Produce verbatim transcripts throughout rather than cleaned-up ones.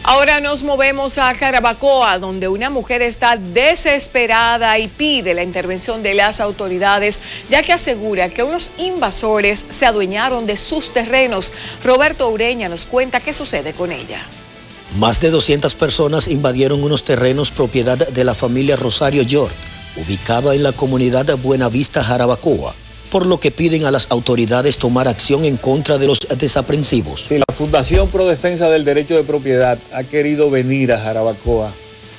Ahora nos movemos a Jarabacoa, donde una mujer está desesperada y pide la intervención de las autoridades, ya que asegura que unos invasores se adueñaron de sus terrenos. Roberto Ureña nos cuenta qué sucede con ella. Más de doscientas personas invadieron unos terrenos propiedad de la familia Rosario York, ubicada en la comunidad de Buenavista, Jarabacoa, por lo que piden a las autoridades tomar acción en contra de los desaprensivos. Sí, la Fundación Pro Defensa del Derecho de Propiedad ha querido venir a Jarabacoa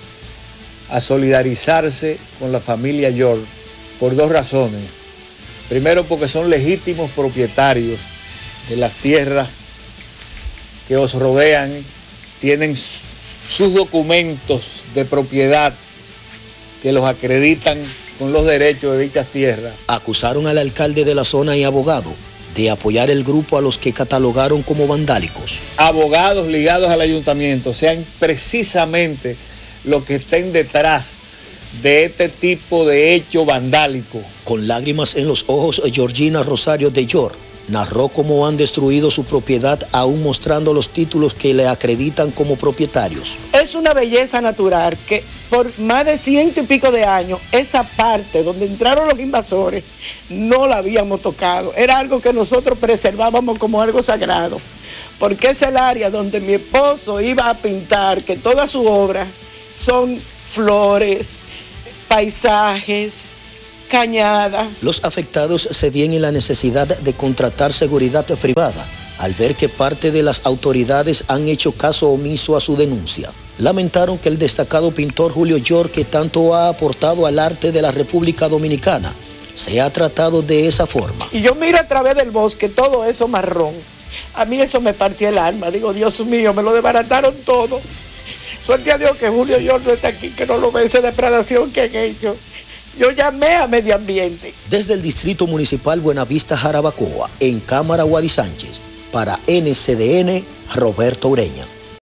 a solidarizarse con la familia York por dos razones. Primero, porque son legítimos propietarios de las tierras que os rodean, tienen sus documentos de propiedad que los acreditan con los derechos de dichas tierras. Acusaron al alcalde de la zona y abogado de apoyar el grupo a los que catalogaron como vandálicos. Abogados ligados al ayuntamiento sean precisamente los que estén detrás de este tipo de hecho vandálico. Con lágrimas en los ojos, Georgina Rosario de York narró cómo han destruido su propiedad, aún mostrando los títulos que le acreditan como propietarios. Es una belleza natural que por más de ciento y pico de años, esa parte donde entraron los invasores, no la habíamos tocado. Era algo que nosotros preservábamos como algo sagrado, porque es el área donde mi esposo iba a pintar, que toda su obra son flores, paisajes, cañada. Los afectados se ven en la necesidad de contratar seguridad privada al ver que parte de las autoridades han hecho caso omiso a su denuncia. Lamentaron que el destacado pintor Julio York, que tanto ha aportado al arte de la República Dominicana, sea tratado de esa forma. Y yo miro a través del bosque todo eso marrón. A mí eso me partió el alma. Digo, Dios mío, me lo desbarataron todo. Suerte a Dios que Julio York no está aquí, que no lo ve esa depredación que han hecho. Yo llamé a Medio Ambiente. Desde el Distrito Municipal Buenavista, Jarabacoa, en Cámara Guadi Sánchez, para N C D N, Roberto Ureña.